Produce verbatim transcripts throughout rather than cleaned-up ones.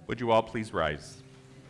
Would you all please rise?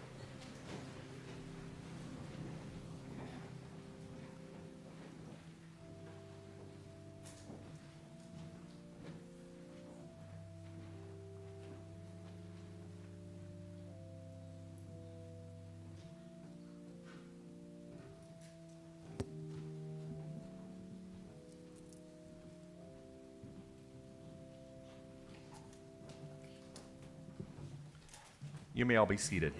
You may all be seated.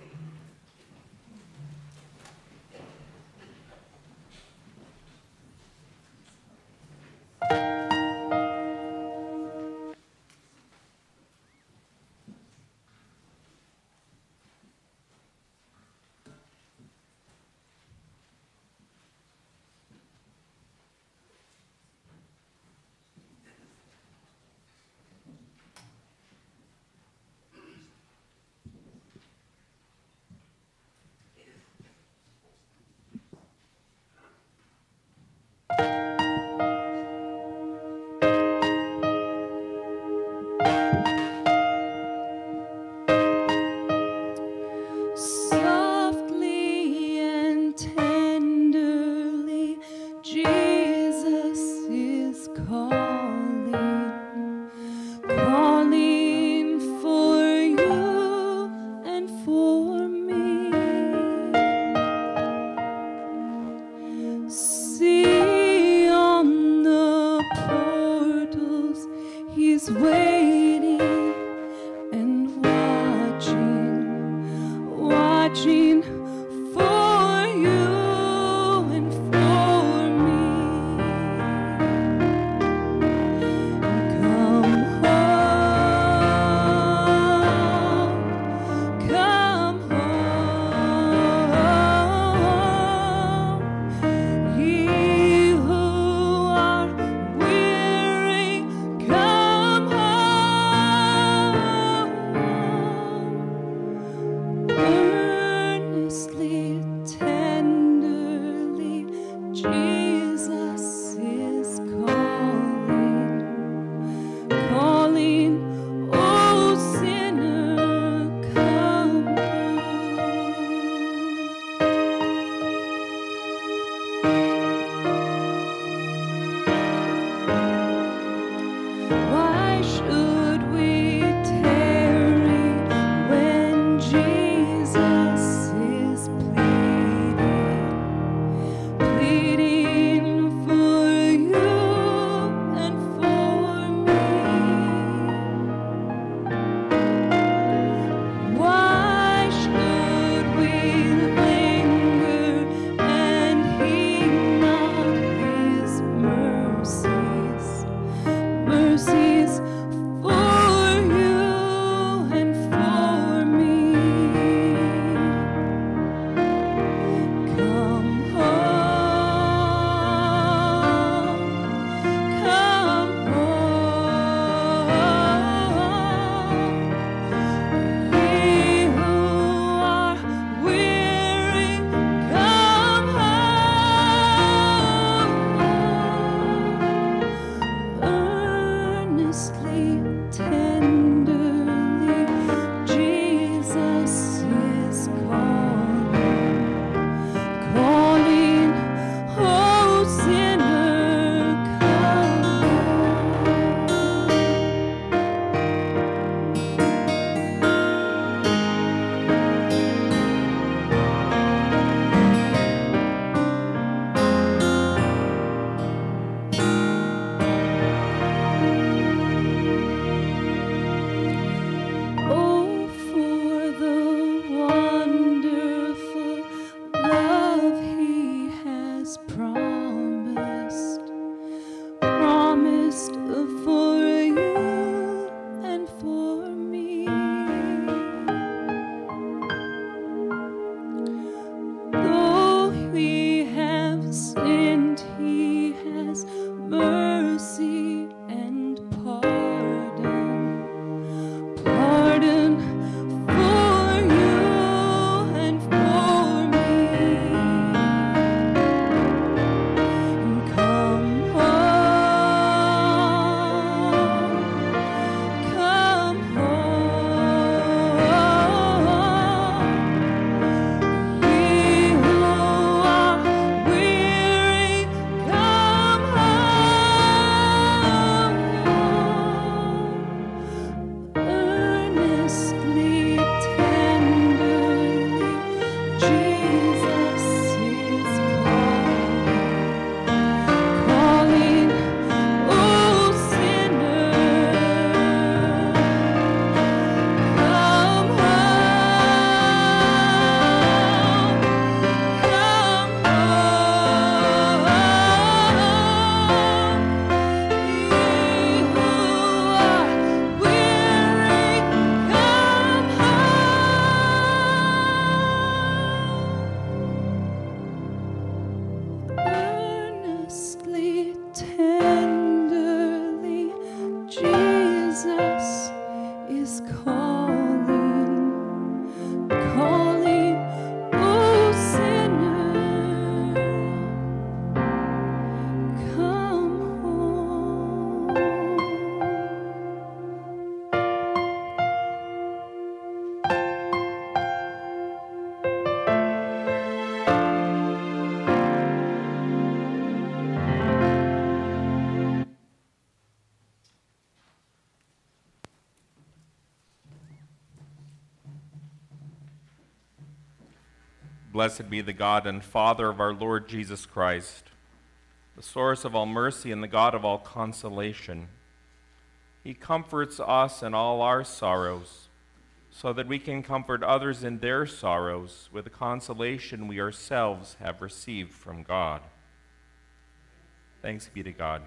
blessed be the God and Father of our Lord Jesus Christ, the source of all mercy and the God of all consolation. He comforts us in all our sorrows, so that we can comfort others in their sorrows with the consolation we ourselves have received from God. Thanks be to God.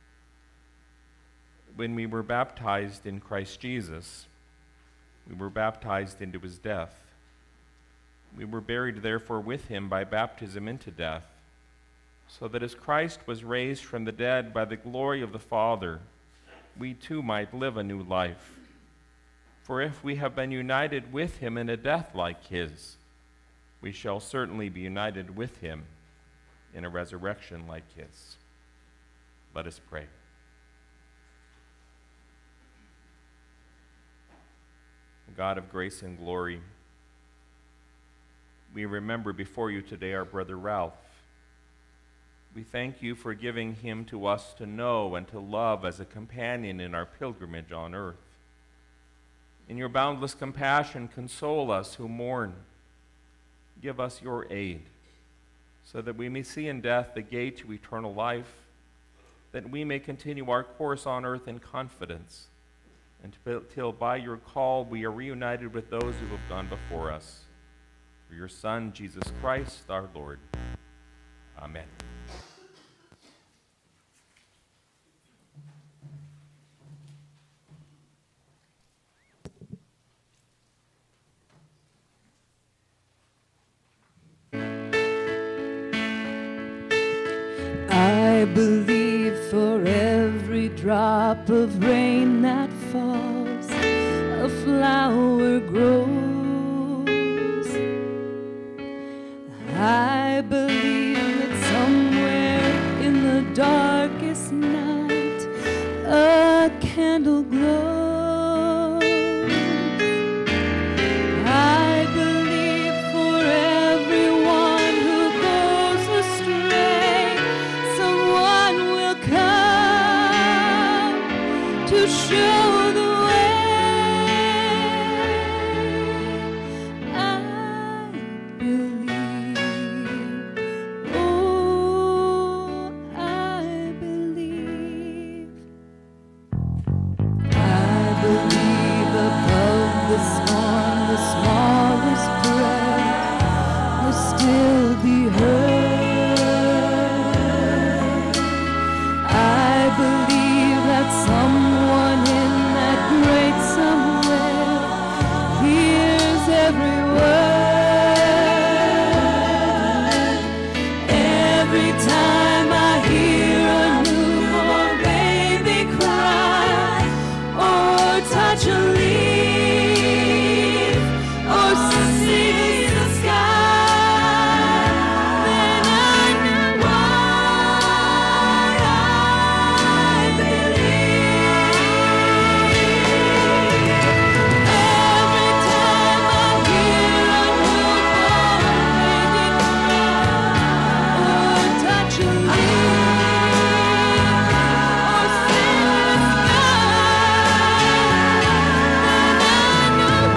When we were baptized in Christ Jesus, we were baptized into his death. We were buried, therefore, with him by baptism into death, so that as Christ was raised from the dead by the glory of the Father, we too might live a new life. For if we have been united with him in a death like his, we shall certainly be united with him in a resurrection like his. Let us pray. God of grace and glory, we remember before you today our brother Ralph. We thank you for giving him to us to know and to love as a companion in our pilgrimage on earth. In your boundless compassion, console us who mourn. Give us your aid, so that we may see in death the gate to eternal life, that we may continue our course on earth in confidence, until by your call we are reunited with those who have gone before us. Through your Son, Jesus Christ, our Lord. Amen. I believe for every drop of rain that falls, a flower grows. I believe that somewhere in the darkest night, a candle glows. I believe for everyone who goes astray, someone will come to show the way. I believe, oh, I believe. I believe above the storm, the smallest breath will still be heard. I believe that someone in that great somewhere hears every word. Every time I hear a newborn baby cry, or touch a leaf, or see the sky, then I know why I believe. Every time I hear a newborn baby cry, or touch a leaf, or see the sky, then I know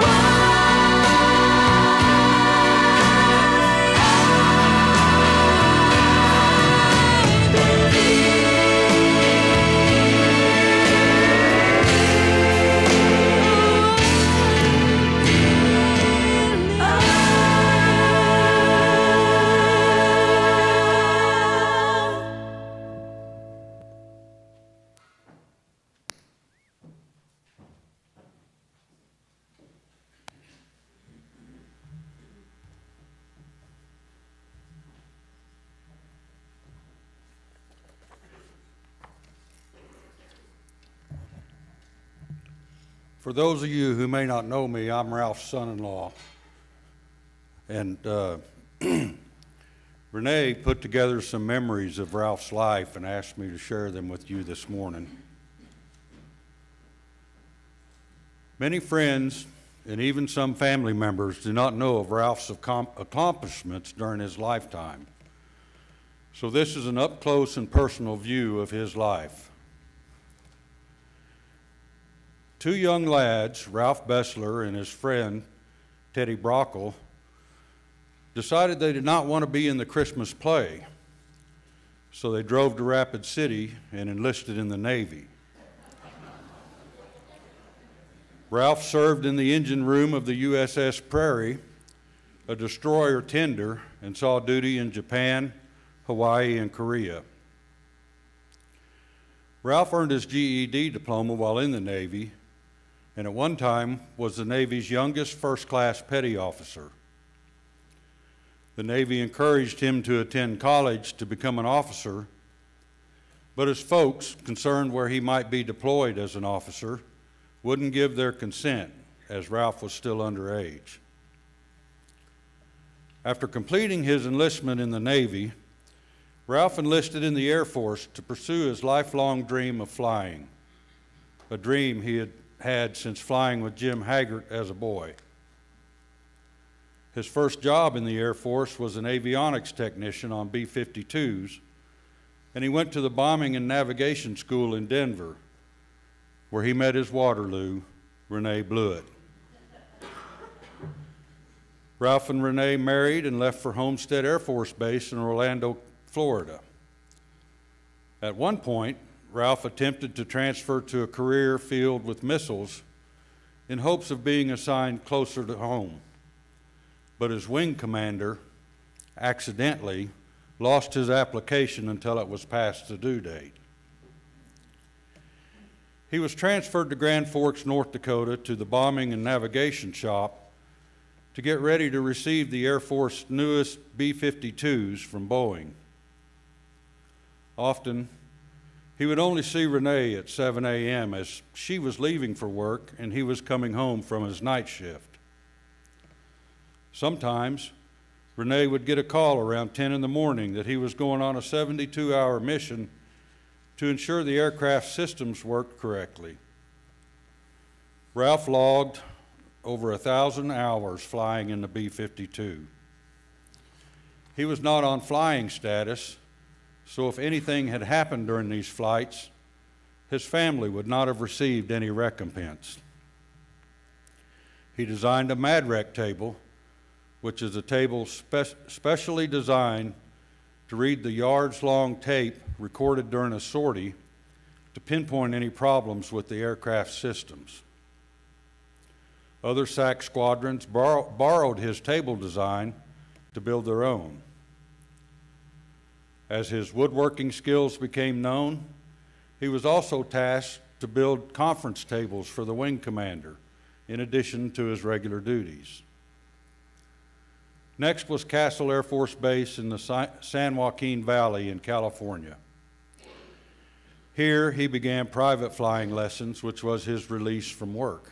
For those of you who may not know me, I'm Ralph's son-in-law. And uh, Renee put together some memories of Ralph's life and asked me to share them with you this morning. Many friends and even some family members do not know of Ralph's accomplishments during his lifetime. So this is an up-close and personal view of his life. Two young lads, Ralph Bessler and his friend Teddy Brockle, decided they did not want to be in the Christmas play, so they drove to Rapid City and enlisted in the Navy. Ralph served in the engine room of the U S S Prairie, a destroyer tender, and saw duty in Japan, Hawaii, and Korea. Ralph earned his G E D diploma while in the Navy, and at one time was the Navy's youngest first-class petty officer. The Navy encouraged him to attend college to become an officer, but his folks, concerned where he might be deployed as an officer, wouldn't give their consent, as Ralph was still underage. After completing his enlistment in the Navy, Ralph enlisted in the Air Force to pursue his lifelong dream of flying, a dream he had had since flying with Jim Haggart as a boy. His first job in the Air Force was an avionics technician on B fifty-twos, and he went to the Bombing and Navigation School in Denver, where he met his Waterloo, Renee Blewett. Ralph and Renee married and left for Homestead Air Force Base in Orlando, Florida. At one point, Ralph attempted to transfer to a career filled with missiles in hopes of being assigned closer to home, but his wing commander accidentally lost his application until it was past the due date. He was transferred to Grand Forks, North Dakota to the Bombing and Navigation Shop to get ready to receive the Air Force's newest B fifty-twos from Boeing. Often, he would only see Renee at seven A M as she was leaving for work and he was coming home from his night shift. Sometimes, Renee would get a call around ten in the morning that he was going on a seventy-two hour mission to ensure the aircraft systems worked correctly. Ralph logged over a thousand hours flying in the B fifty-two. He was not on flying status, so if anything had happened during these flights, his family would not have received any recompense. He designed a MADREC table, which is a table spe- specially designed to read the yards-long tape recorded during a sortie to pinpoint any problems with the aircraft systems. Other S A C squadrons borrow- borrowed his table design to build their own. As his woodworking skills became known, he was also tasked to build conference tables for the wing commander, in addition to his regular duties. Next was Castle Air Force Base in the San Joaquin Valley in California. Here he began private flying lessons, which was his release from work.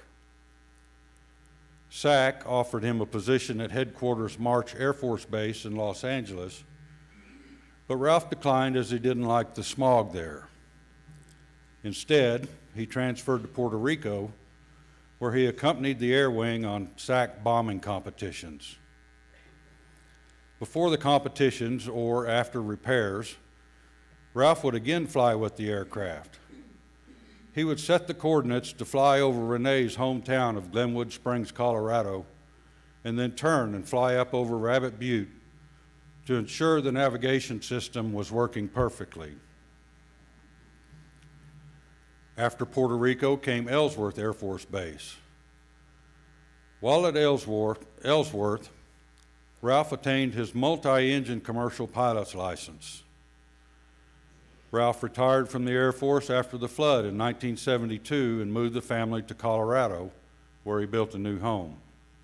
S A C offered him a position at Headquarters March Air Force Base in Los Angeles, but Ralph declined as he didn't like the smog there. Instead, he transferred to Puerto Rico, where he accompanied the Air Wing on S A C bombing competitions. Before the competitions or after repairs, Ralph would again fly with the aircraft. He would set the coordinates to fly over Renee's hometown of Glenwood Springs, Colorado, and then turn and fly up over Rabbit Butte to ensure the navigation system was working perfectly. After Puerto Rico came Ellsworth Air Force Base. While at Ellsworth, Ellsworth Ralph attained his multi-engine commercial pilot's license. Ralph retired from the Air Force after the flood in nineteen seventy-two and moved the family to Colorado, where he built a new home.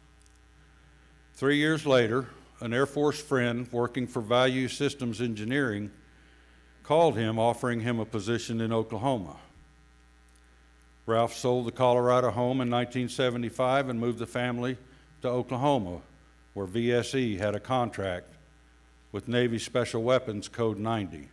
Three years later, an Air Force friend working for Value Systems Engineering called him, offering him a position in Oklahoma. Ralph sold the Colorado home in nineteen seventy-five and moved the family to Oklahoma, where V S E had a contract with Navy Special Weapons Code ninety.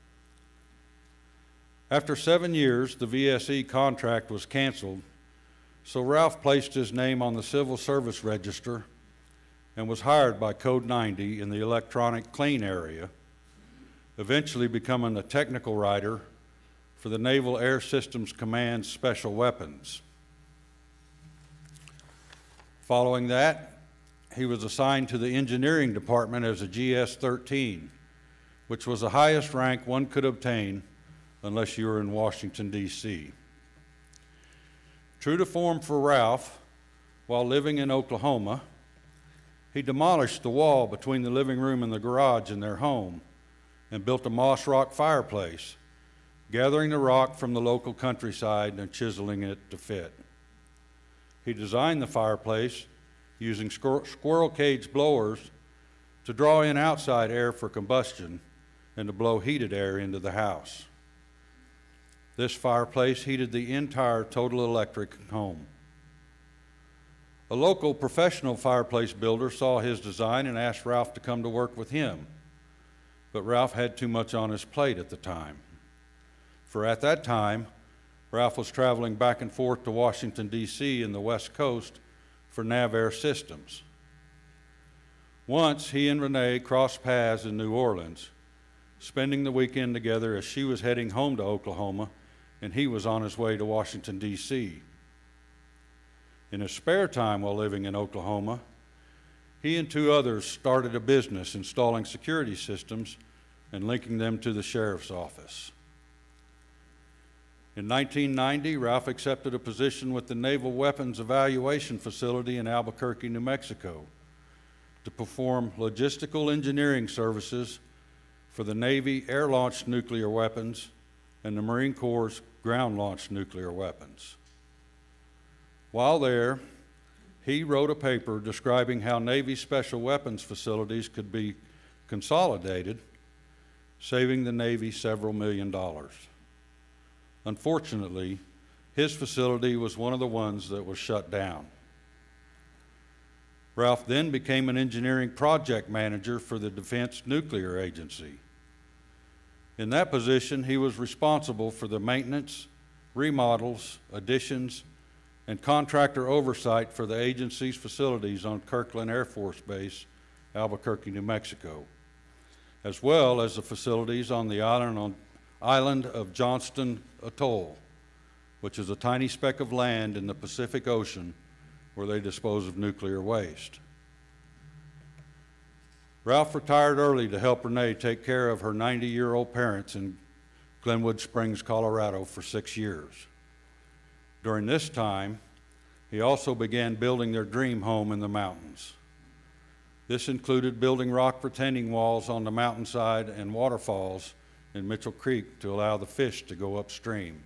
After seven years, the V S E contract was canceled, so Ralph placed his name on the Civil Service Register and was hired by Code ninety in the electronic clean area, eventually becoming a technical writer for the Naval Air Systems Command's Special Weapons. Following that, he was assigned to the engineering department as a G S thirteen, which was the highest rank one could obtain unless you were in Washington, D C True to form for Ralph, while living in Oklahoma, he demolished the wall between the living room and the garage in their home and built a moss rock fireplace, gathering the rock from the local countryside and chiseling it to fit. He designed the fireplace using squir- squirrel cage blowers to draw in outside air for combustion and to blow heated air into the house. This fireplace heated the entire Total Electric home. A local professional fireplace builder saw his design and asked Ralph to come to work with him, but Ralph had too much on his plate at the time. For at that time, Ralph was traveling back and forth to Washington, D C and the West Coast for NavAir Systems. Once, he and Renee crossed paths in New Orleans, spending the weekend together as she was heading home to Oklahoma and he was on his way to Washington, D C In his spare time while living in Oklahoma, he and two others started a business installing security systems and linking them to the sheriff's office. In nineteen ninety, Ralph accepted a position with the Naval Weapons Evaluation Facility in Albuquerque, New Mexico, to perform logistical engineering services for the Navy air-launched nuclear weapons and the Marine Corps' ground-launched nuclear weapons. While there, he wrote a paper describing how Navy special weapons facilities could be consolidated, saving the Navy several million dollars. Unfortunately, his facility was one of the ones that was shut down. Ralph then became an engineering project manager for the Defense Nuclear Agency. In that position, he was responsible for the maintenance, remodels, additions, and contractor oversight for the agency's facilities on Kirkland Air Force Base, Albuquerque, New Mexico, as well as the facilities on the island, on, island of Johnston Atoll, which is a tiny speck of land in the Pacific Ocean where they dispose of nuclear waste. Ralph retired early to help Renee take care of her ninety-year-old parents in Glenwood Springs, Colorado for six years. During this time, he also began building their dream home in the mountains. This included building rock retaining walls on the mountainside and waterfalls in Mitchell Creek to allow the fish to go upstream.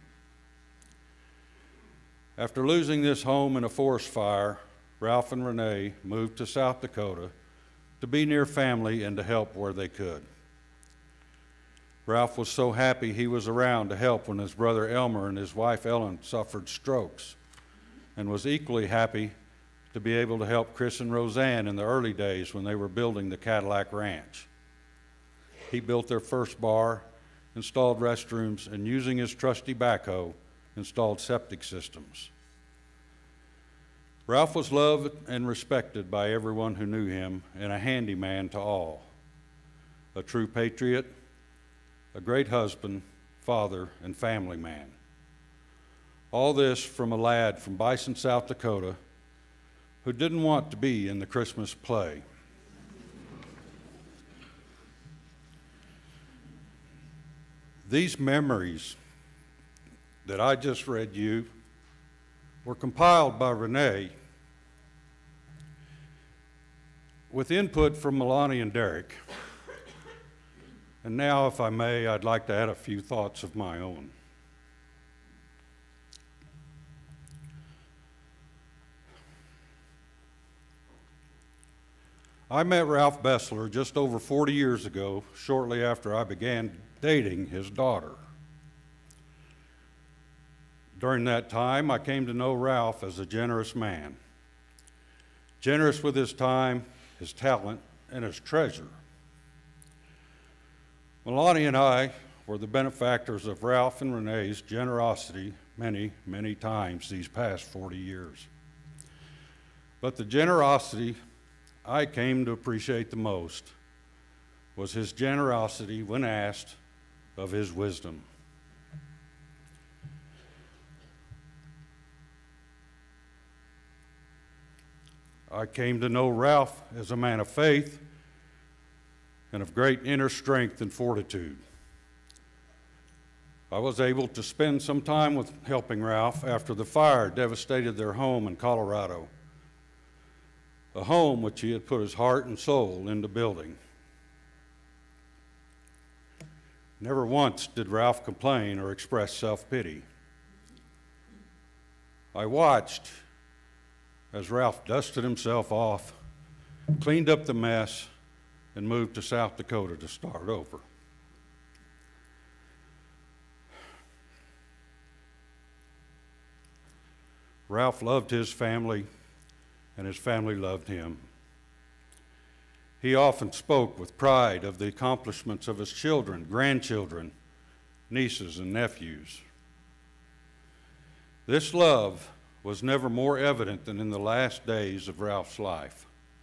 After losing this home in a forest fire, Ralph and Renee moved to South Dakota to be near family and to help where they could. Ralph was so happy he was around to help when his brother Elmer and his wife Ellen suffered strokes, and was equally happy to be able to help Chris and Roseanne in the early days when they were building the Cadillac Ranch. He built their first bar, installed restrooms, and using his trusty backhoe, installed septic systems. Ralph was loved and respected by everyone who knew him, and a handyman to all. A true patriot, a great husband, father, and family man. All this from a lad from Bison, South Dakota, who didn't want to be in the Christmas play. These memories that I just read you were compiled by Renee with input from Milani and Derek. And now, if I may, I'd like to add a few thoughts of my own. I met Ralph Bessler just over forty years ago, shortly after I began dating his daughter. During that time, I came to know Ralph as a generous man, generous with his time, his talent, and his treasure. Milani and I were the benefactors of Ralph and Renee's generosity many, many times these past forty years. But the generosity I came to appreciate the most was his generosity when asked of his wisdom. I came to know Ralph as a man of faith and of great inner strength and fortitude. I was able to spend some time with helping Ralph after the fire devastated their home in Colorado, a home which he had put his heart and soul into building. Never once did Ralph complain or express self-pity. I watched as Ralph dusted himself off, cleaned up the mess, and moved to South Dakota to start over. Ralph loved his family, and his family loved him. He often spoke with pride of the accomplishments of his children, grandchildren, nieces, and nephews. This love was never more evident than in the last days of Ralph's life.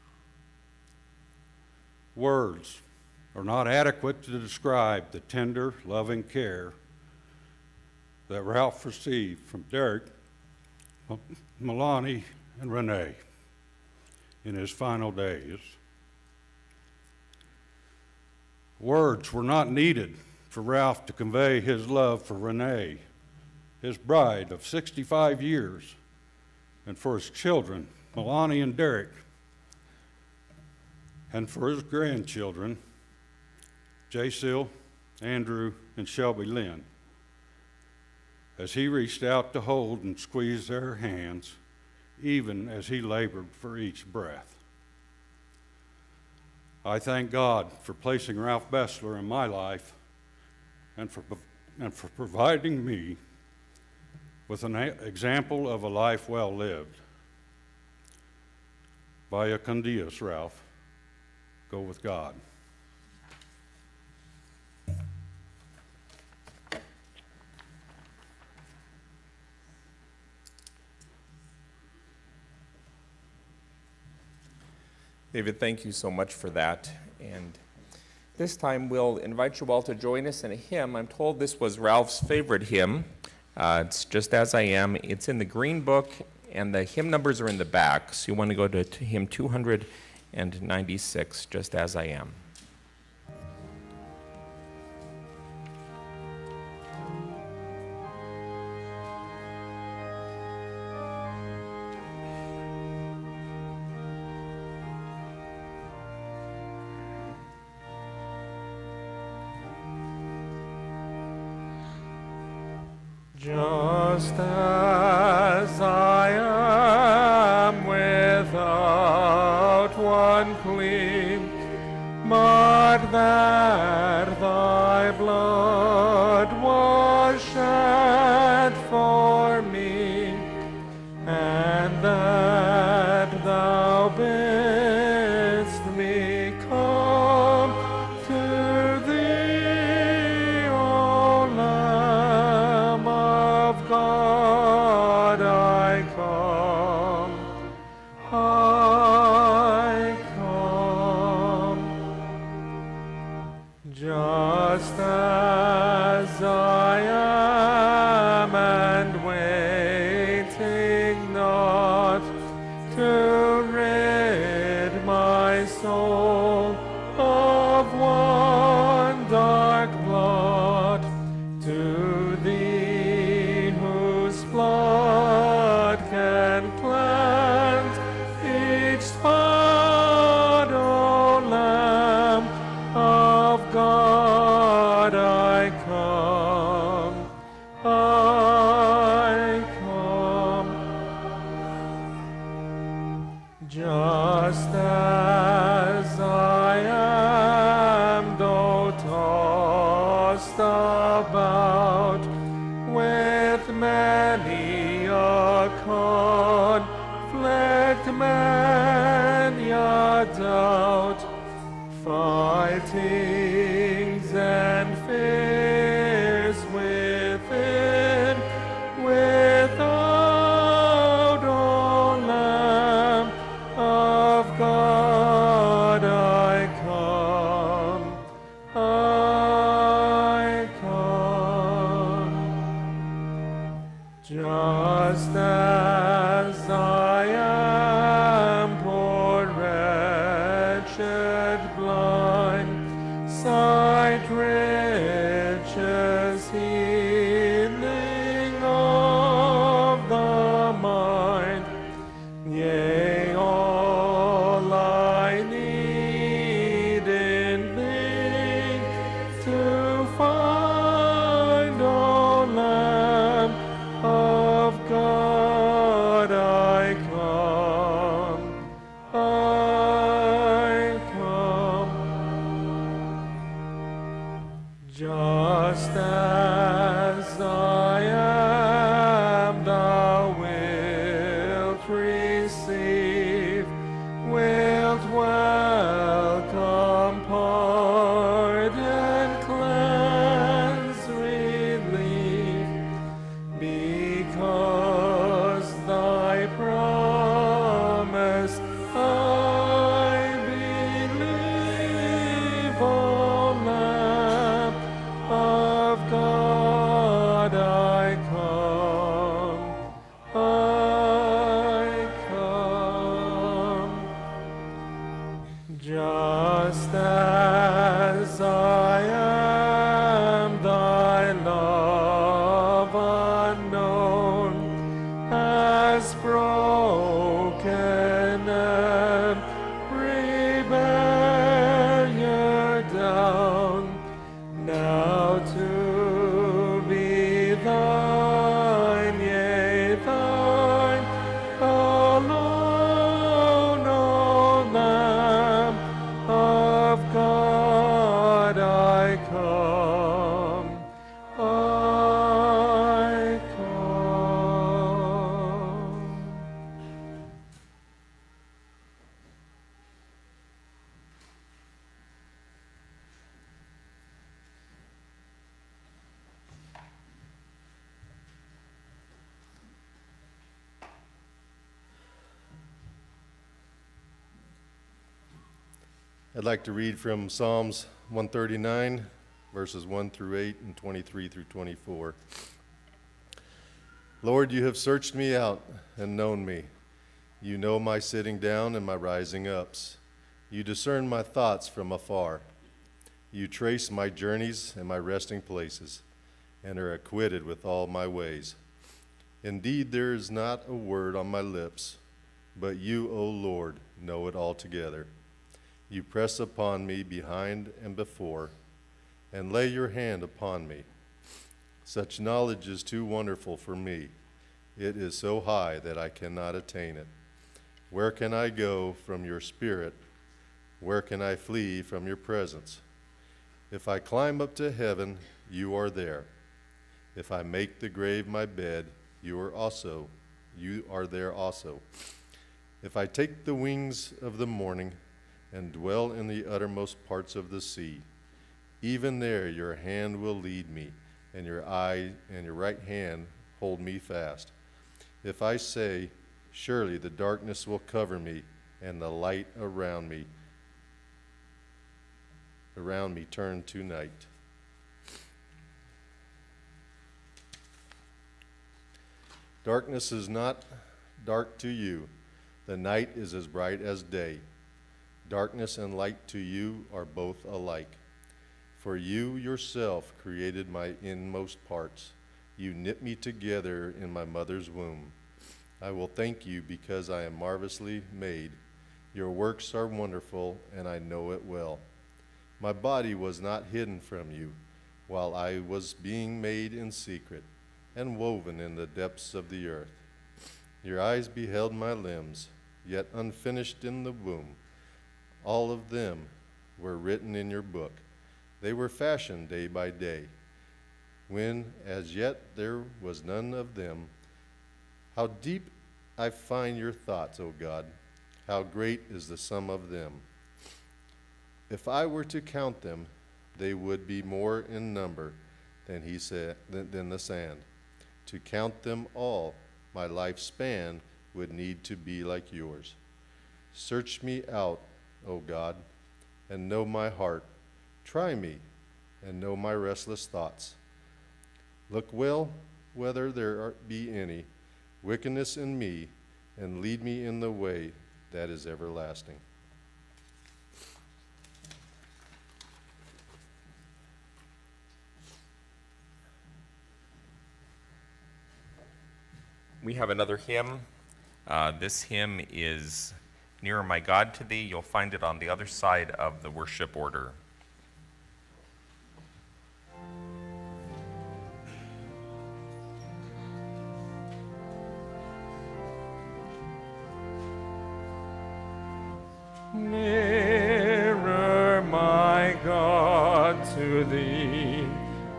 Words are not adequate to describe the tender, loving care that Ralph received from Derek, Melanie, and Renee in his final days. Words were not needed for Ralph to convey his love for Renee, his bride of sixty-five years, and for his children, Melanie and Derek, and for his grandchildren, Jaysil, Andrew, and Shelby Lynn, as he reached out to hold and squeeze their hands, even as he labored for each breath. I thank God for placing Ralph Bessler in my life and for, and for providing me with an example of a life well lived. Vaya con Dios, Ralph. Go with God. David, thank you so much for that. And this time we'll invite you all to join us in a hymn. I'm told this was Ralph's favorite hymn. Uh, it's Just As I Am. It's in the Green Book, and the hymn numbers are in the back. So you want to go to, to hymn two hundred ninety-six, Just As I Am. Just as I am without one plea, but that thy blood was shed for me, and that thou bidst me come to thee, O Lamb of God, I come, I come, just as I am, and waiting not to rid my soul of one dark blot, to thee whose blood can cleanse each spot, O Lamb of God, I come, I come, just as I am, though tossed about with many a conflict, many a doubt, fightings and fears within, without, O Lamb of God, I come, I come, just as I am, poor bright riches, healing of the mind, yea, all I need in thee to find, O Lamb of God, I come, I come. Just as I am, thou wilt receive, wilt welcome, pardon, cleanse, relieve, because thy promise I believe, O Lamb of God, I come, I come. Just as I am, thy love unknown has broken every barrier down, now to be thine, yea, thine alone, O Lamb of God, I come, I come. I'd like to read from Psalms one thirty-nine, verses one through eight and twenty-three through twenty-four. Lord, you have searched me out and known me. You know my sitting down and my rising ups. You discern my thoughts from afar. You trace my journeys and my resting places, and are acquitted with all my ways. Indeed, there is not a word on my lips, but you, O Lord, know it altogether. You press upon me behind and before, and lay your hand upon me. Such knowledge is too wonderful for me. It is so high that I cannot attain it. Where can I go from your spirit? Where can I flee from your presence? If I climb up to heaven, you are there. If I make the grave my bed, you are also, you are there also. If I take the wings of the morning and dwell in the uttermost parts of the sea, even there your hand will lead me, and your eye and your right hand hold me fast. If I say, surely the darkness will cover me, and the light around me, around me turn to night. Darkness is not dark to you. The night is as bright as day. Darkness and light to you are both alike. For you yourself created my inmost parts. You knit me together in my mother's womb. I will thank you because I am marvelously made. Your works are wonderful, and I know it well. My body was not hidden from you while I was being made in secret and woven in the depths of the earth. Your eyes beheld my limbs, yet unfinished in the womb. All of them were written in your book. They were fashioned day by day, when as yet there was none of them. How deep I find your thoughts, O God. How great is the sum of them. If I were to count them, they would be more in number than he said than, than the sand. To count them all, my lifespan would need to be like yours. Search me out, O God, and know my heart. Try me and know my restless thoughts. Look well whether there are, be any wickedness in me, and lead me in the way that is everlasting. We have another hymn. Uh, this hymn is Nearer My God to Thee. You'll find it on the other side of the worship order. Nearer, my God, to Thee,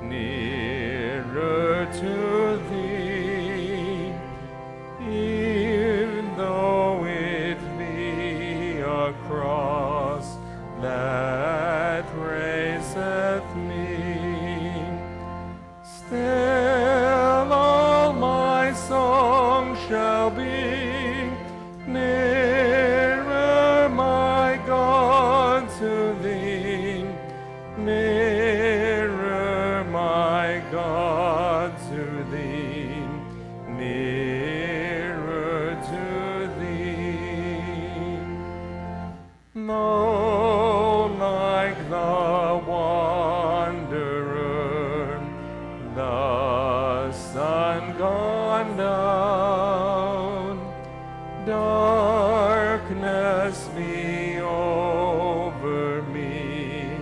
nearer to Thee, even though it be a cross that raiseth me, still all my song shall be nearer, my God, to Thee, nearer, my God, to Thee, nearer to Thee. No, like the wanderer, the sun gone down, darkness be over me,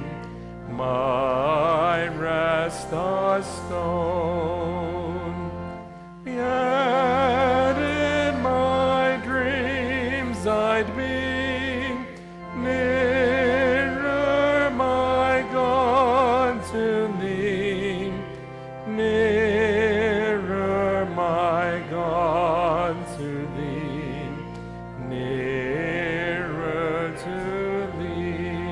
my rest a stone. Yet in my dreams I'd be nearer, my God, to Thee, nearer, my God, to Thee, nearer to Thee.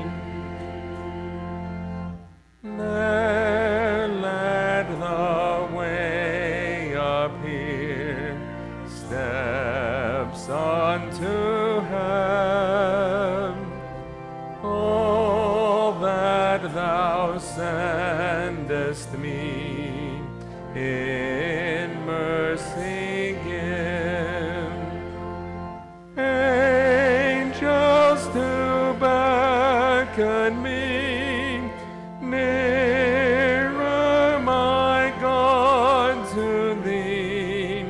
There let the way appear, steps unto heaven. All that Thou sendest me in mercy give. Angels to beckon me nearer, my God, to Thee,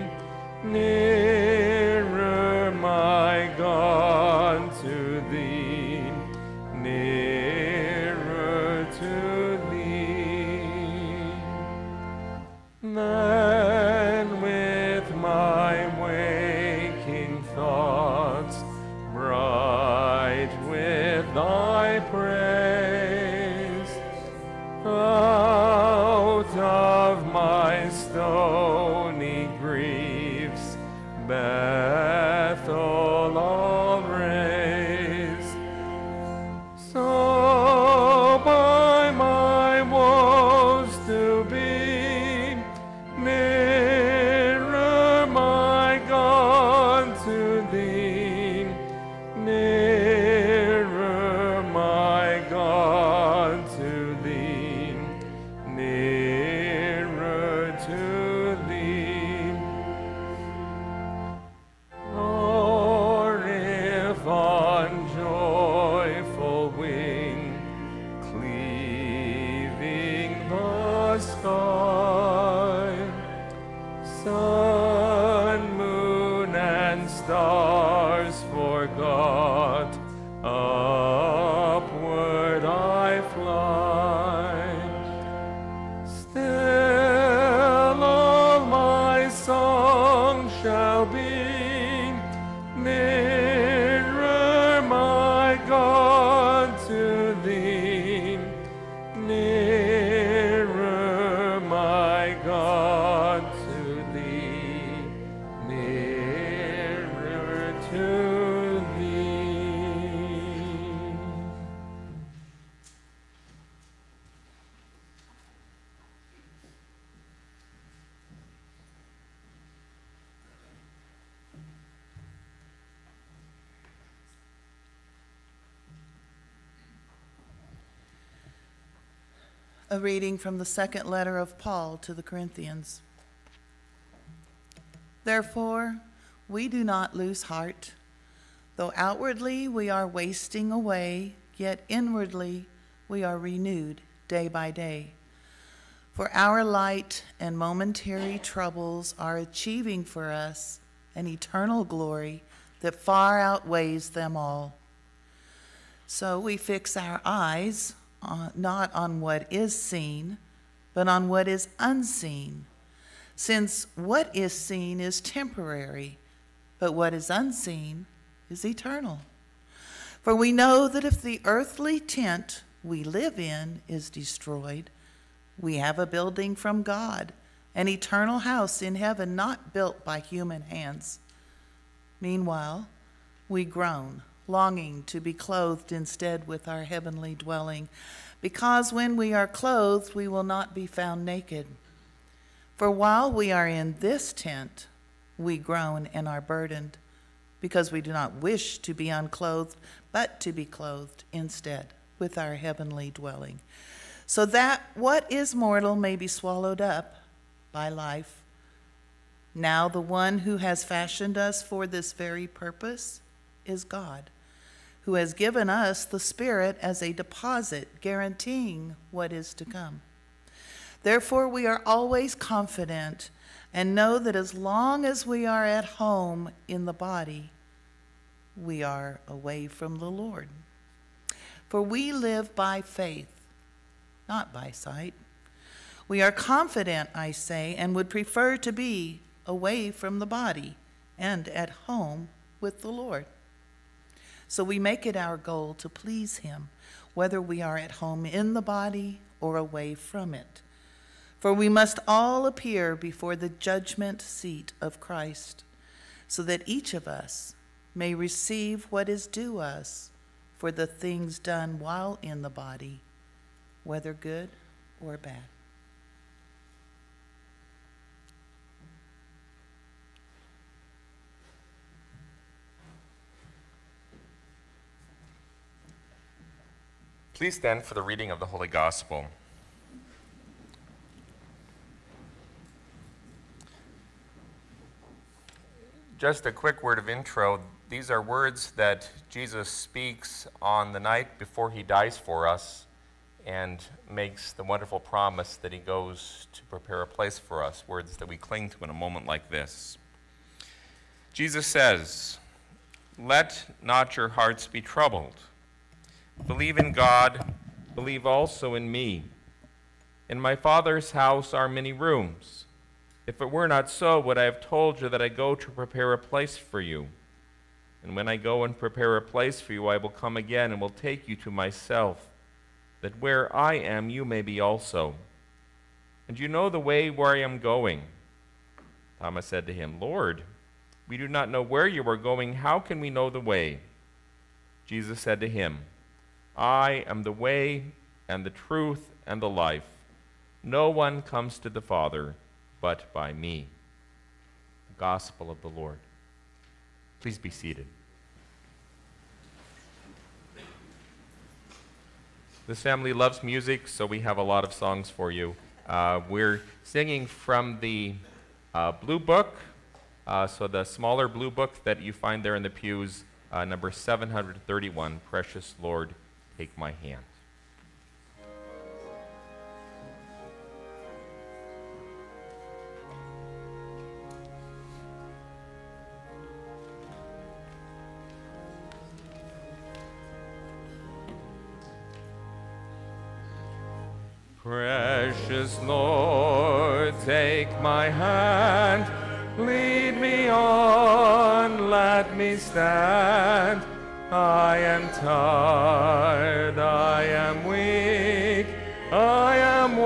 nearer, my God, to Thee, nearer to Thee. Then with my waking thoughts, bright with Thy praise, out of my stony griefs, Bethel I'll raise. So by my woes to be nearer, my God, to Thee, nearer, my God, to Thee, nearer to Thee. Or if on joyful wing, cleaving the sky, sun, moon, and stars forgot, upward I fly. Still all my song shall be nearer, my God, to Thee, nearer, my God, to Thee, nearer to Thee. A reading from the second letter of Paul to the Corinthians. Therefore, we do not lose heart. Though outwardly we are wasting away, yet inwardly we are renewed day by day. For our light and momentary troubles are achieving for us an eternal glory that far outweighs them all. So we fix our eyes on, not on what is seen, but on what is unseen, since what is seen is temporary, but what is unseen is eternal. For we know that if the earthly tent we live in is destroyed, we have a building from God, an eternal house in heaven not built by human hands. Meanwhile, we groan, longing to be clothed instead with our heavenly dwelling, because when we are clothed, we will not be found naked. For while we are in this tent, we groan and are burdened, because we do not wish to be unclothed, but to be clothed instead with our heavenly dwelling, so that what is mortal may be swallowed up by life. Now the one who has fashioned us for this very purpose is God, who has given us the Spirit as a deposit guaranteeing what is to come. Therefore we are always confident and know that as long as we are at home in the body, we are away from the Lord. For we live by faith, not by sight. We are confident, I say, and would prefer to be away from the body and at home with the Lord. So we make it our goal to please him, whether we are at home in the body or away from it. For we must all appear before the judgment seat of Christ, so that each of us may receive what is due us for the things done while in the body, whether good or bad. Please stand for the reading of the Holy Gospel. Just a quick word of intro. These are words that Jesus speaks on the night before he dies for us and makes the wonderful promise that he goes to prepare a place for us, words that we cling to in a moment like this. Jesus says, "Let not your hearts be troubled. Believe in God, believe also in me. In my Father's house are many rooms. If it were not so, would I have told you that I go to prepare a place for you? And when I go and prepare a place for you, I will come again and will take you to myself, that where I am, you may be also. And you know the way where I am going." Thomas said to him, "Lord, we do not know where you are going. How can we know the way?" Jesus said to him, "I am the way and the truth and the life. No one comes to the Father but by me." The Gospel of the Lord. Please be seated. This family loves music, so we have a lot of songs for you. Uh, we're singing from the uh, Blue Book, uh, so the smaller Blue Book that you find there in the pews, uh, number seven hundred thirty-one, Precious Lord, Take My Hand. Precious Lord, take my hand, lead me on, let me stand. I am tired, I am weak, I am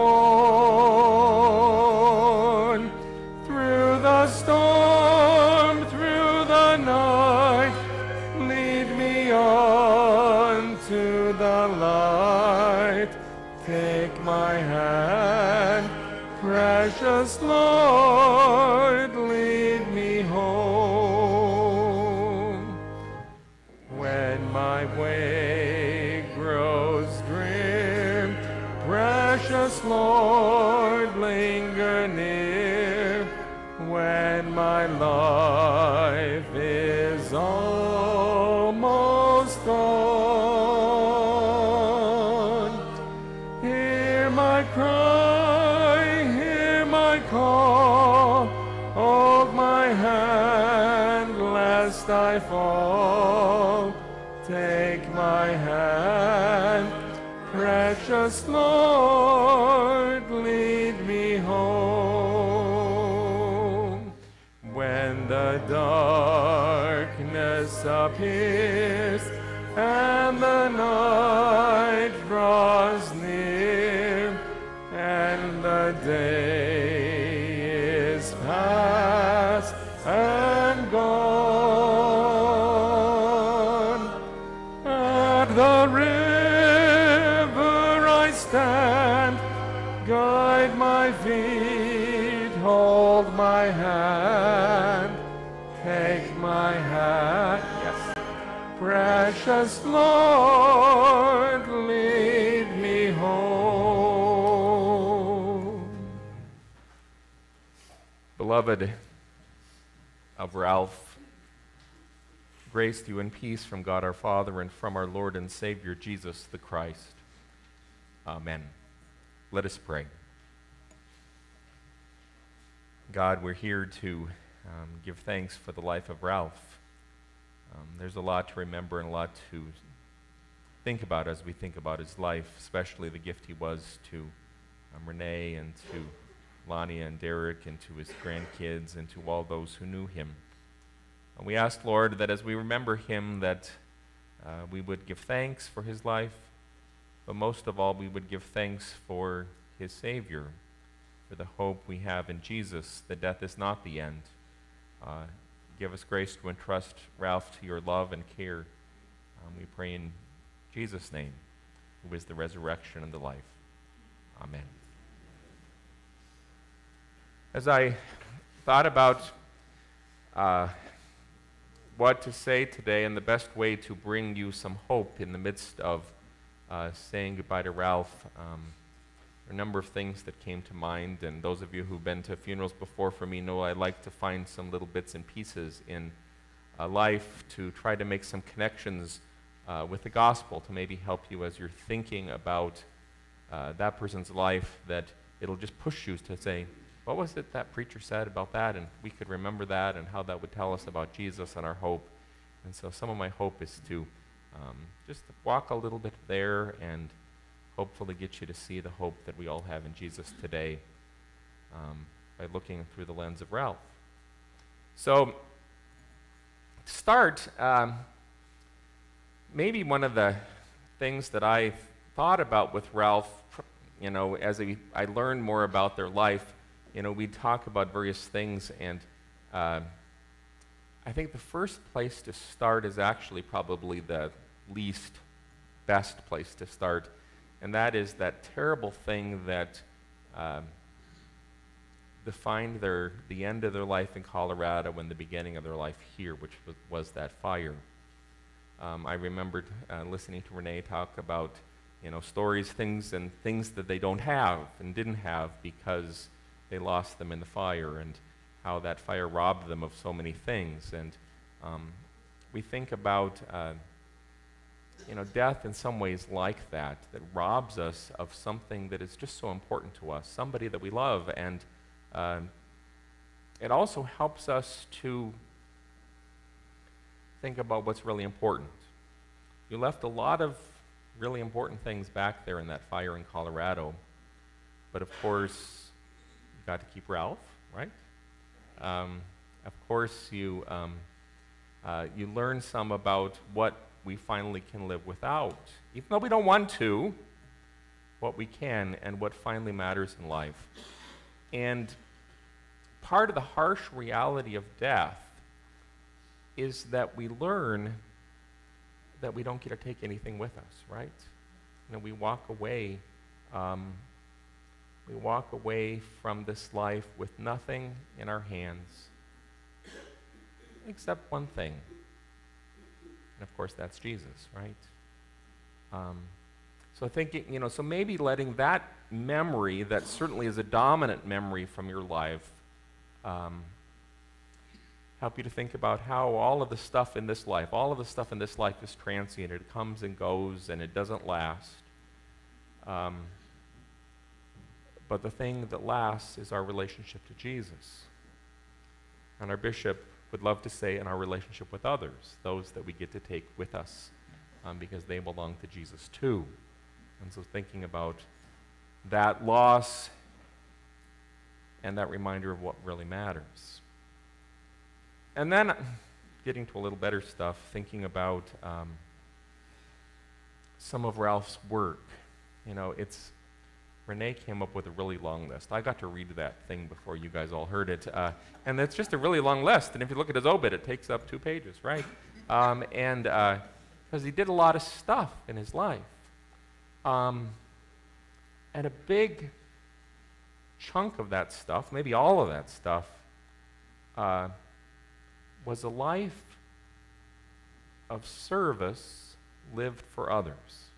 worn. Through the storm, through the night, lead me on to the light. Take my hand, precious Lord, lead me home. When my way grows dim, precious Lord, linger near. When my life is almost gone, hear my cry I fall, take my hand. Precious Lord, lead me home. When the darkness appears and the night draws near, and the day is past and gone, at the river I stand, guide my feet, hold my hand, take my hand, yes. Precious Lord, lead me home. Beloved of Ralph, grace to you and peace from God our Father and from our Lord and Savior Jesus the Christ. Amen. Let us pray. God, we're here to um, give thanks for the life of Ralph. Um, there's a lot to remember and a lot to think about as we think about his life, especially the gift he was to um, Renee and to Lonnie and Derek and to his grandkids and to all those who knew him. And we ask, Lord, that as we remember him, that uh, we would give thanks for his life, but most of all, we would give thanks for his Savior, for the hope we have in Jesus, that death is not the end. Uh, give us grace to entrust Ralph to your love and care. Um, we pray in Jesus' name, who is the resurrection and the life. Amen. As I thought about uh, what to say today and the best way to bring you some hope in the midst of uh, saying goodbye to Ralph, um, there are a number of things that came to mind, and those of you who've been to funerals before for me know I like to find some little bits and pieces in uh, life to try to make some connections uh, with the gospel to maybe help you as you're thinking about uh, that person's life, that it'll just push you to say, what was it that preacher said about that? And we could remember that and how that would tell us about Jesus and our hope. And so some of my hope is to um, just walk a little bit there and hopefully get you to see the hope that we all have in Jesus today um, by looking through the lens of Ralph. So to start, um, maybe one of the things that I thought about with Ralph, you know, as I, I learned more about their life, you know, we'd talk about various things, and uh, I think the first place to start is actually probably the least best place to start, and that is that terrible thing that um, defined their, the end of their life in Colorado and the beginning of their life here, which was, was that fire. Um, I remembered uh, listening to Renee talk about, you know, stories, things, and things that they don't have and didn't have because they lost them in the fire, and how that fire robbed them of so many things. And um, we think about, uh, you know, death in some ways like that, that robs us of something that is just so important to us, somebody that we love. And uh, it also helps us to think about what's really important. You left a lot of really important things back there in that fire in Colorado, but of course, got to keep Ralph, right? Um, of course, you um, uh, you learn some about what we finally can live without, even though we don't want to, what we can and what finally matters in life. And part of the harsh reality of death is that we learn that we don't get to take anything with us, right? You know, we walk away. Um, We walk away from this life with nothing in our hands except one thing. And of course, that's Jesus, right? Um, so thinking, you know, so maybe letting that memory, that certainly is a dominant memory from your life, um, help you to think about how all of the stuff in this life, all of the stuff in this life is transient. It comes and goes, and it doesn't last. Um, But the thing that lasts is our relationship to Jesus. And our bishop would love to say in our relationship with others, those that we get to take with us, um, because they belong to Jesus too. And so thinking about that loss and that reminder of what really matters. And then getting to a little better stuff, thinking about um, some of Ralph's work. You know, it's, Renee came up with a really long list. I got to read that thing before you guys all heard it. Uh, and it's just a really long list. And if you look at his obit, it takes up two pages, right? Um, and because uh, he did a lot of stuff in his life. Um, and a big chunk of that stuff, maybe all of that stuff, uh, was a life of service lived for others.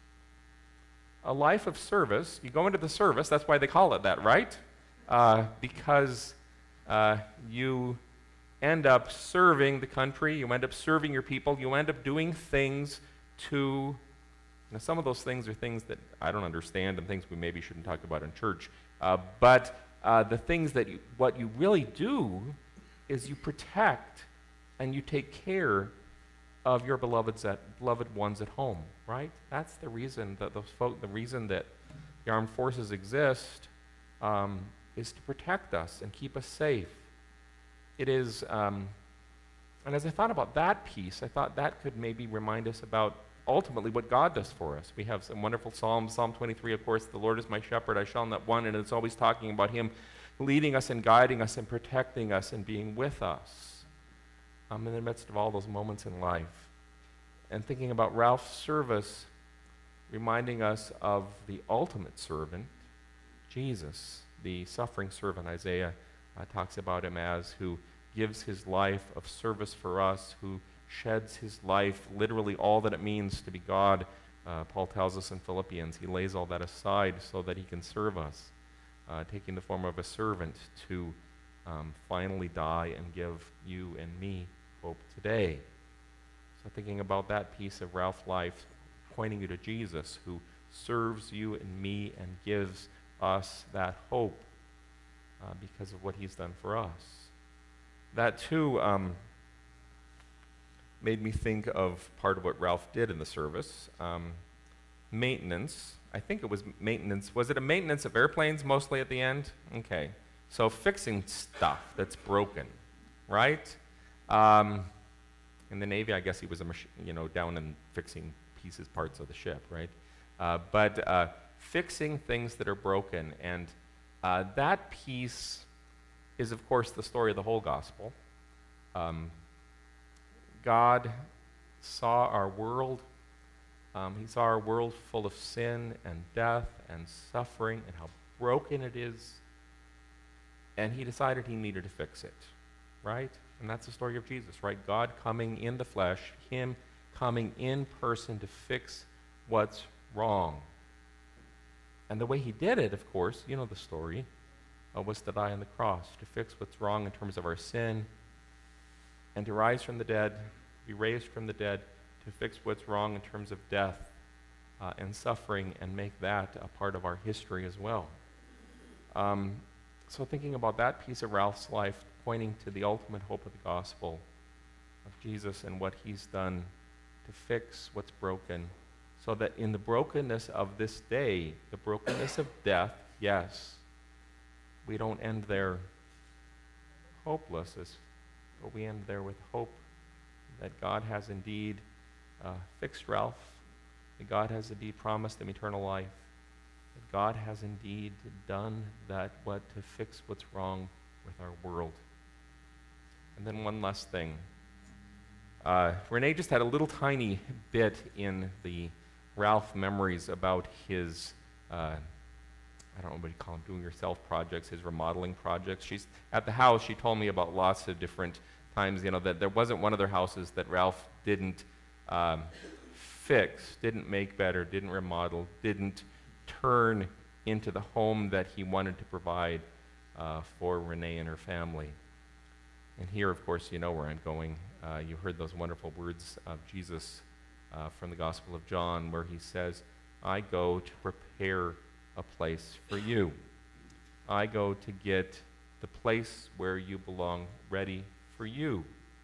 A life of service, you go into the service, that's why they call it that, right? Uh, because uh, you end up serving the country, you end up serving your people, you end up doing things to, now some of those things are things that I don't understand and things we maybe shouldn't talk about in church, uh, but uh, the things that you, what you really do is you protect and you take care of your beloveds at, beloved ones at home, right? That's the reason that those folk, the reason that the armed forces exist um, is to protect us and keep us safe. It is, um, and as I thought about that piece, I thought that could maybe remind us about ultimately what God does for us. We have some wonderful Psalms, Psalm twenty-three, of course, the Lord is my shepherd, I shall not want, and it's always talking about Him leading us and guiding us and protecting us and being with us. Um, in the midst of all those moments in life. And thinking about Ralph's service, reminding us of the ultimate servant, Jesus, the suffering servant. Isaiah uh, talks about him as who gives his life of service for us, who sheds his life, literally all that it means to be God. Uh, Paul tells us in Philippians, he lays all that aside so that he can serve us, uh, taking the form of a servant to um, finally die and give you and me hope today. So thinking about that piece of Ralph's life, pointing you to Jesus, who serves you and me and gives us that hope uh, because of what he's done for us. That too um, made me think of part of what Ralph did in the service. Um, maintenance, I think it was maintenance, was it a maintenance of airplanes mostly at the end? Okay, so fixing stuff that's broken, right? Um, in the Navy, I guess he was a mach- you know, down and fixing pieces, parts of the ship, right? Uh, but uh, fixing things that are broken, and uh, that piece is, of course, the story of the whole gospel. Um, God saw our world. Um, he saw our world full of sin and death and suffering and how broken it is, and he decided he needed to fix it, right? And that's the story of Jesus, right? God coming in the flesh, him coming in person to fix what's wrong. And the way he did it, of course, you know the story, uh, was to die on the cross, to fix what's wrong in terms of our sin, and to rise from the dead, be raised from the dead, to fix what's wrong in terms of death uh, and suffering, and make that a part of our history as well. Um, so thinking about that piece of Ralph's life, pointing to the ultimate hope of the gospel of Jesus and what he's done to fix what's broken, so that in the brokenness of this day, the brokenness of death, yes, we don't end there hopeless, but we end there with hope that God has indeed uh, fixed Ralph, that God has indeed promised him eternal life, that God has indeed done that, what to fix what's wrong with our world. And then one last thing. Uh, Renee just had a little tiny bit in the Ralph memories about his, uh, I don't know what you call them, doing-yourself projects, his remodeling projects. She's at the house, she told me about lots of different times, you know, that there wasn't one of their houses that Ralph didn't um, fix, didn't make better, didn't remodel, didn't turn into the home that he wanted to provide uh, for Renee and her family. And here, of course, you know where I'm going. Uh, you heard those wonderful words of Jesus uh, from the Gospel of John, where he says, I go to prepare a place for you. I go to get the place where you belong ready for you.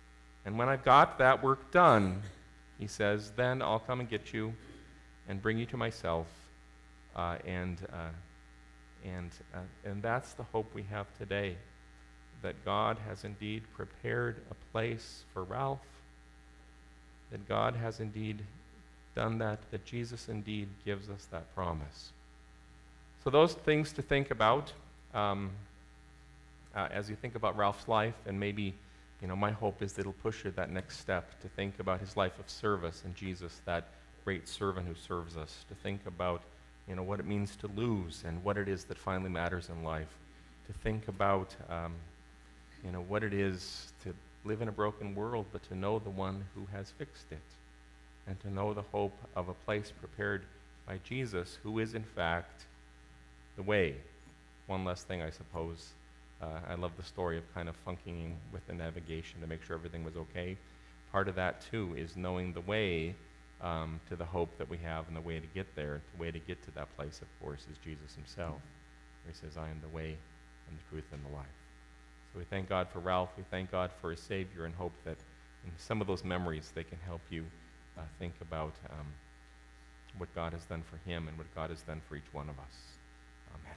And when I've got that work done, he says, then I'll come and get you and bring you to myself. Uh, and, uh, and, uh, and that's the hope we have today, that God has indeed prepared a place for Ralph, that God has indeed done that, that Jesus indeed gives us that promise. So those things to think about um, uh, as you think about Ralph's life, and maybe, you know, my hope is that it'll push you that next step to think about his life of service and Jesus, that great servant who serves us, to think about, you know, what it means to lose and what it is that finally matters in life, to think about, um, you know, what it is to live in a broken world, but to know the one who has fixed it, and to know the hope of a place prepared by Jesus, who is in fact the way. One last thing, I suppose. Uh, I love the story of kind of funking with the navigation to make sure everything was okay. Part of that, too, is knowing the way um, to the hope that we have and the way to get there. The way to get to that place, of course, is Jesus himself, where he says, I am the way and the truth and the life. So we thank God for Ralph. We thank God for his Savior, and hope that in some of those memories they can help you uh, think about um, what God has done for him and what God has done for each one of us. Amen.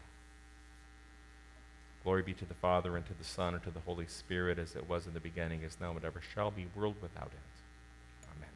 Glory be to the Father, and to the Son, and to the Holy Spirit, as it was in the beginning, is now, and ever shall be, world without end. Amen.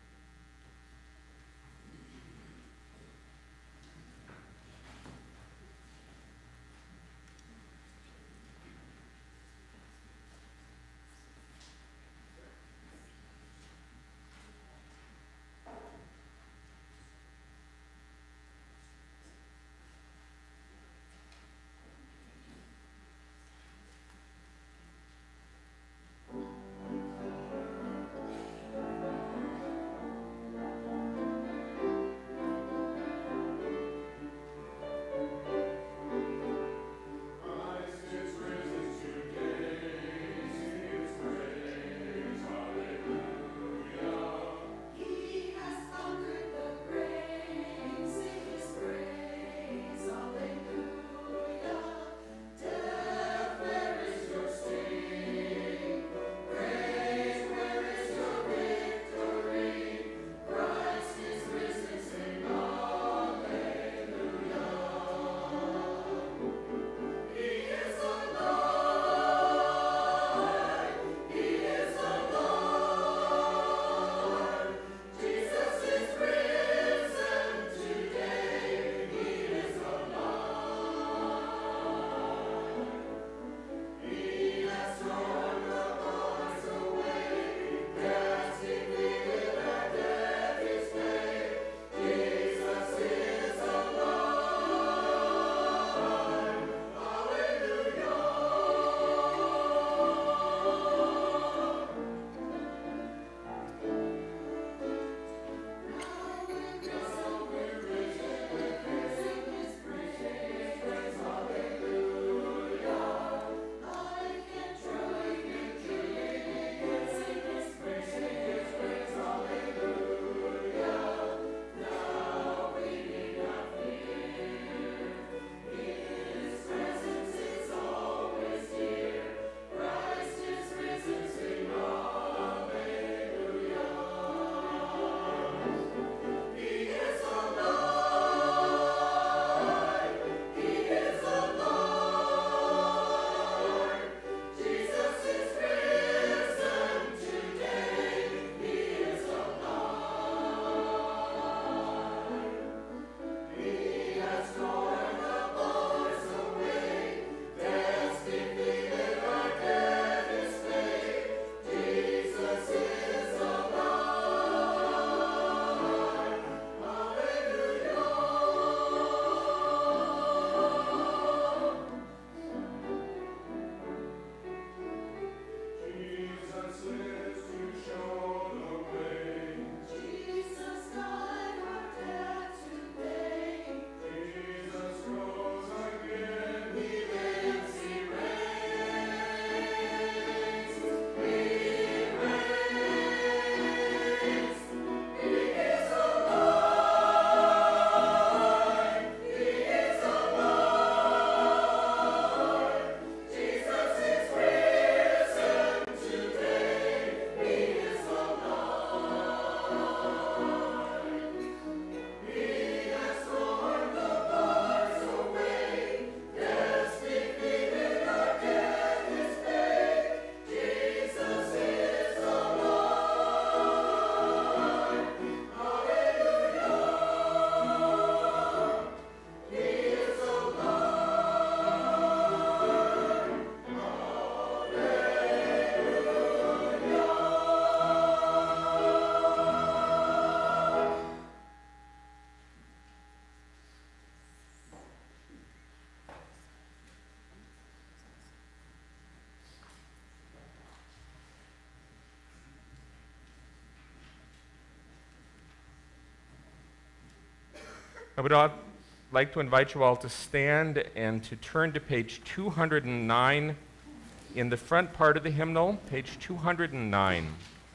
I would uh, like to invite you all to stand and to turn to page two hundred nine in the front part of the hymnal, page two hundred nine.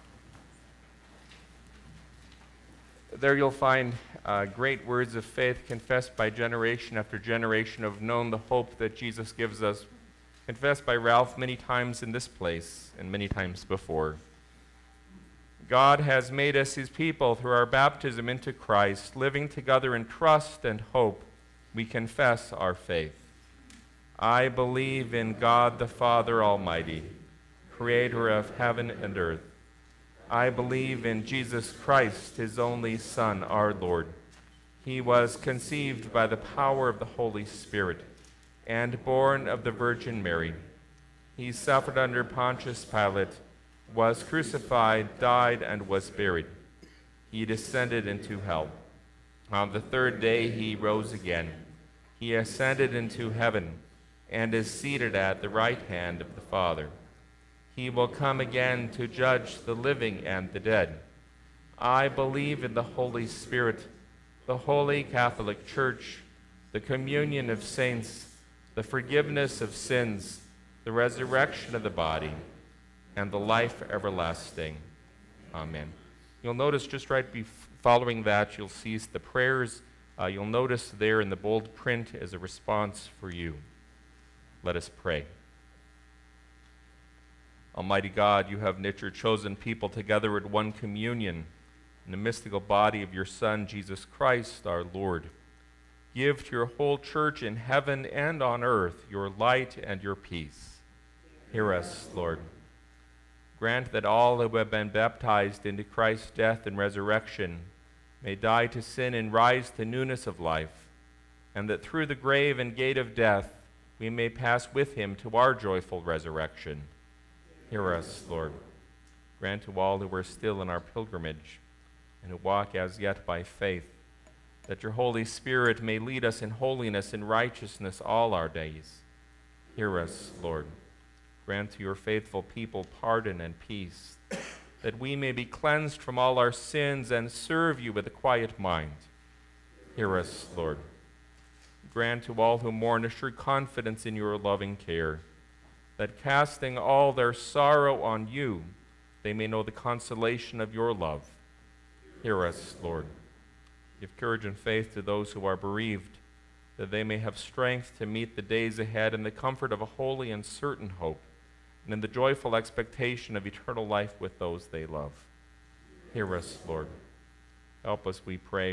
There you'll find uh, great words of faith confessed by generation after generation who have known the hope that Jesus gives us, confessed by Ralph many times in this place and many times before. God has made us his people through our baptism into Christ. Living together in trust and hope, we confess our faith. I believe in God the Father Almighty, creator of heaven and earth. I believe in Jesus Christ, his only Son, our Lord. He was conceived by the power of the Holy Spirit and born of the Virgin Mary. He suffered under Pontius Pilate, was crucified, died, and was buried. He descended into hell. On the third day he rose again. He ascended into heaven and is seated at the right hand of the Father. He will come again to judge the living and the dead. I believe in the Holy Spirit, the Holy Catholic Church, the communion of saints, the forgiveness of sins, the resurrection of the body, and the life everlasting. Amen. You'll notice just right bef- following that, you'll see the prayers. Uh, you'll notice there in the bold print is a response for you. Let us pray. Almighty God, you have knit your chosen people together in one communion in the mystical body of your Son, Jesus Christ, our Lord. Give to your whole church in heaven and on earth your light and your peace. Hear us, Lord. Grant that all who have been baptized into Christ's death and resurrection may die to sin and rise to newness of life, and that through the grave and gate of death we may pass with him to our joyful resurrection. Hear us, Lord. Grant to all who are still in our pilgrimage and who walk as yet by faith, that your Holy Spirit may lead us in holiness and righteousness all our days. Hear us, Lord. Grant to your faithful people pardon and peace, that we may be cleansed from all our sins and serve you with a quiet mind. Hear us, Lord. Grant to all who mourn assured confidence in your loving care, that casting all their sorrow on you, they may know the consolation of your love. Hear us, Lord. Give courage and faith to those who are bereaved, that they may have strength to meet the days ahead in the comfort of a holy and certain hope, and in the joyful expectation of eternal life with those they love. Hear us, Lord. Help us, we pray,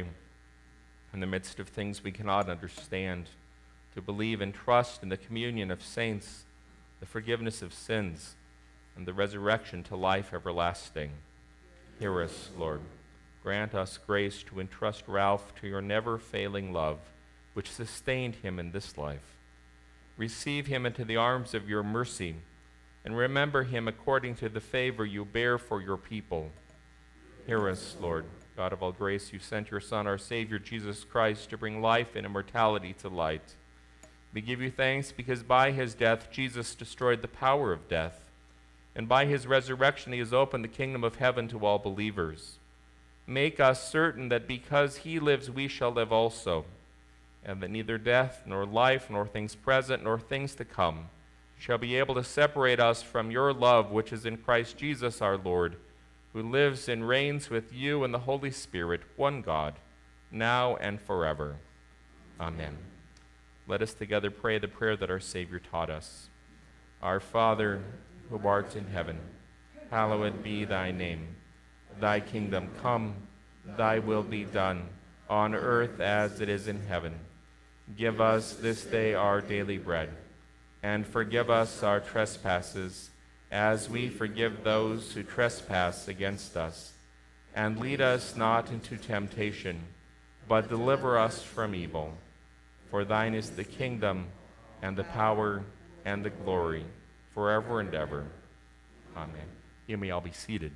in the midst of things we cannot understand, to believe and trust in the communion of saints, the forgiveness of sins, and the resurrection to life everlasting. Hear us, Lord. Grant us grace to entrust Ralph to your never-failing love, which sustained him in this life. Receive him into the arms of your mercy, and remember him according to the favor you bear for your people. Hear us, Lord. God of all grace, you sent your Son, our Savior, Jesus Christ, to bring life and immortality to light. We give you thanks because by his death, Jesus destroyed the power of death, and by his resurrection, he has opened the kingdom of heaven to all believers. Make us certain that because he lives, we shall live also, and that neither death, nor life, nor things present, nor things to come shall be able to separate us from your love, which is in Christ Jesus our Lord, who lives and reigns with you in the Holy Spirit, one God, now and forever. Amen. Let us together pray the prayer that our Savior taught us. Our Father, who art in heaven, hallowed be thy name. Thy kingdom come, thy will be done, on earth as it is in heaven. Give us this day our daily bread, and forgive us our trespasses, as we forgive those who trespass against us. And lead us not into temptation, but deliver us from evil. For thine is the kingdom, and the power, and the glory, forever and ever. Amen. You may all be seated.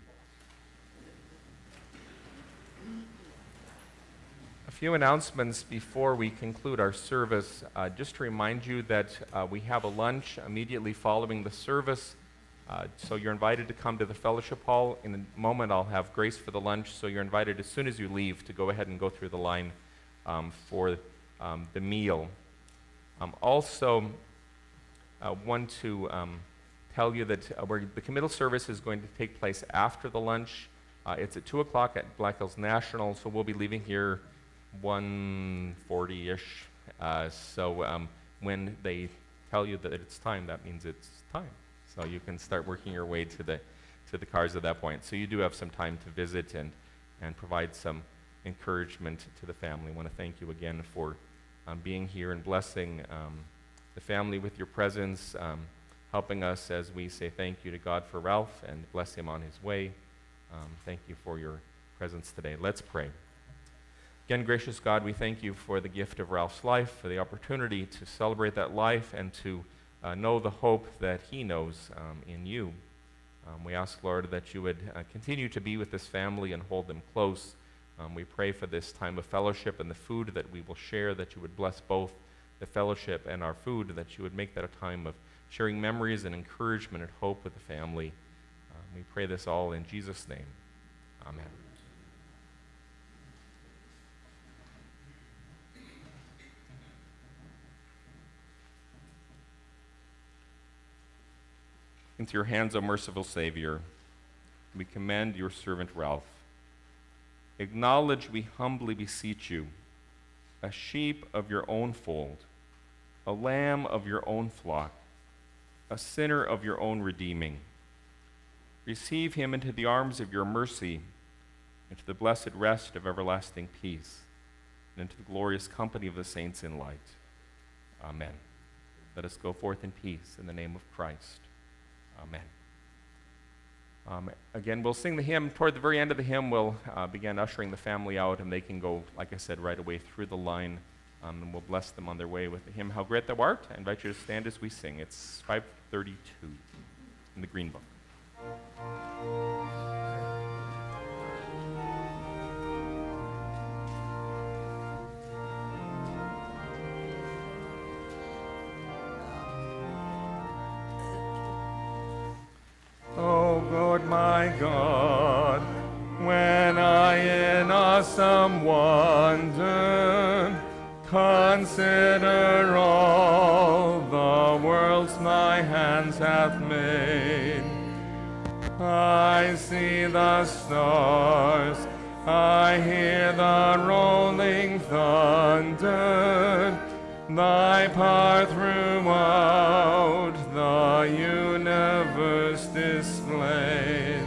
A few announcements before we conclude our service. Uh, just to remind you that uh, we have a lunch immediately following the service. Uh, so you're invited to come to the fellowship hall. In a moment, I'll have grace for the lunch. So you're invited as soon as you leave to go ahead and go through the line um, for um, the meal. Um, also, I want to um, tell you that uh, where the committal service is going to take place after the lunch. Uh, it's at two o'clock at Black Hills National, so we'll be leaving here one forty-ish. Uh, so um, when they tell you that it's time, that means it's time. So you can start working your way to the to the cars at that point. So you do have some time to visit and, and provide some encouragement to the family. I want to thank you again for um, being here and blessing um, the family with your presence, um, helping us as we say thank you to God for Ralph and bless him on his way. Um, thank you for your presence today. Let's pray. Again, gracious God, we thank you for the gift of Ralph's life, for the opportunity to celebrate that life and to uh, know the hope that he knows um, in you. Um, we ask, Lord, that you would uh, continue to be with this family and hold them close. Um, we pray for this time of fellowship and the food that we will share, that you would bless both the fellowship and our food, that you would make that a time of sharing memories and encouragement and hope with the family. Um, we pray this all in Jesus' name. Amen. Into your hands, O merciful Savior, we commend your servant Ralph. Acknowledge, we humbly beseech you, a sheep of your own fold, a lamb of your own flock, a sinner of your own redeeming. Receive him into the arms of your mercy, into the blessed rest of everlasting peace, and into the glorious company of the saints in light. Amen. Let us go forth in peace in the name of Christ. Amen. Um, again, we'll sing the hymn. Toward the very end of the hymn, we'll uh, begin ushering the family out, and they can go, like I said, right away through the line, um, and we'll bless them on their way with the hymn, How Great Thou Art. I invite you to stand as we sing. It's five thirty-two in the Green Book. O Lord my God, when I in awesome wonder consider all the worlds my hands hath made, I see the stars, I hear the rolling thunder, thy power throughout the universe displayed.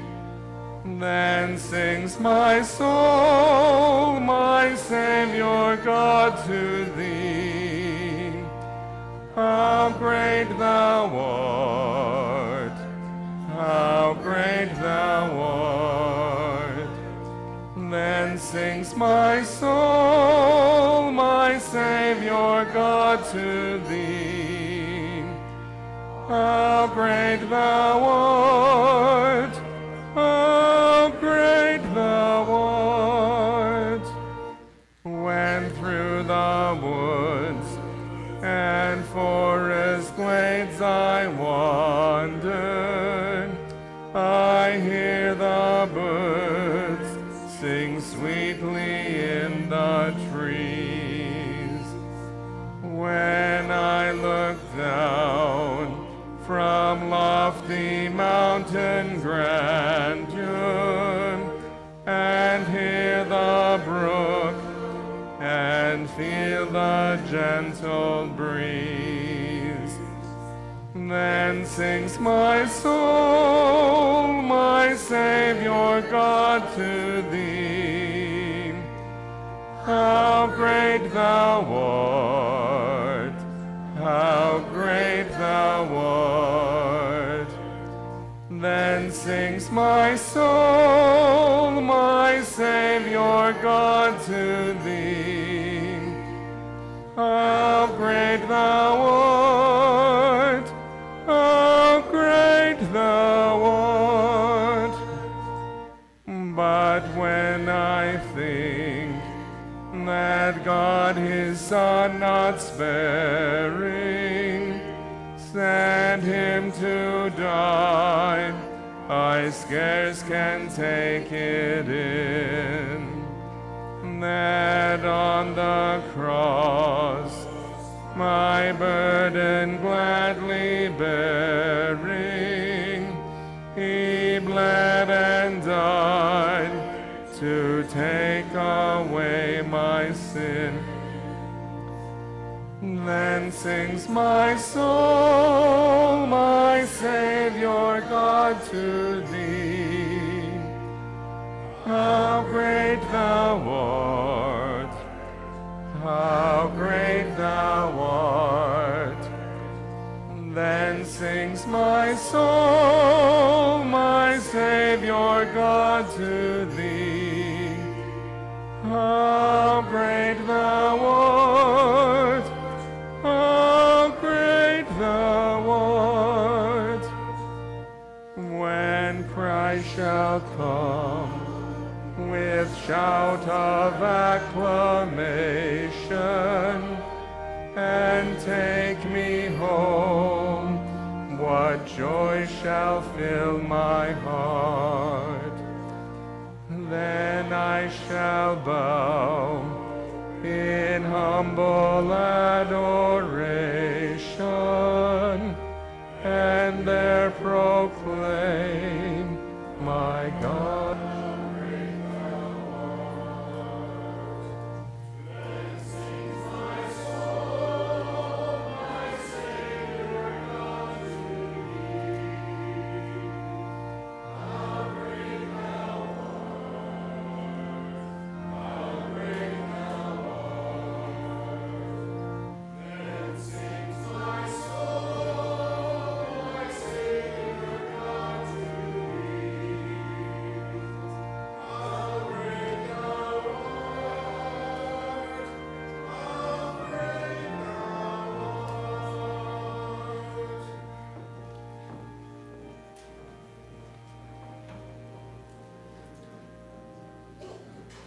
Then sings my soul, my Savior God, to thee. How great thou art, how great thou art. Then sings my soul, my Savior God, to thee. How great thou art, how great thou art. When through the woods and forest glades I wandered, I hear the birds sing sweetly in the trees. When I look down from lofty mountain grandeur and hear the brook and feel the gentle breeze, then sings my soul, my Savior God, to thee. How great thou art, how great thou art. Then sings my soul, my Savior God, to thee. How great thou art, how great thou art. But when I think that God his Son not sparing sent him to die, I scarce can take it in. that on the cross my burden gladly bearing, he bled and died to take away my sin. Then sings my soul, my Savior God, to thee. How great thou art, how great thou art. Then sings my soul, my Savior God, to thee. How great thou art, how great thou art. When Christ shall come with shout of acclamation and take me home, what joy shall fill my heart. Then I shall bow in humble adoration and there proclaim, my God